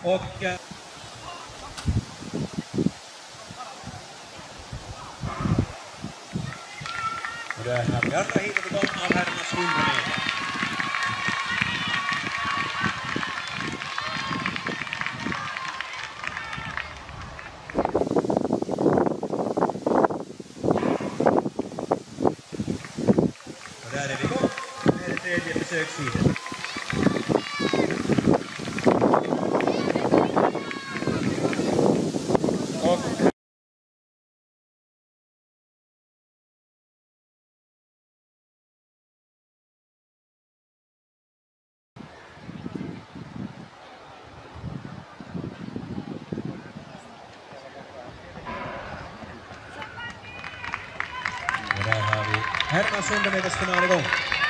Och där har vi andra heatet igång av herrarnas 100 meter. Och där är vi igång med det tredje försöksheatet. Där har vi herrarnas 100 meters final igång.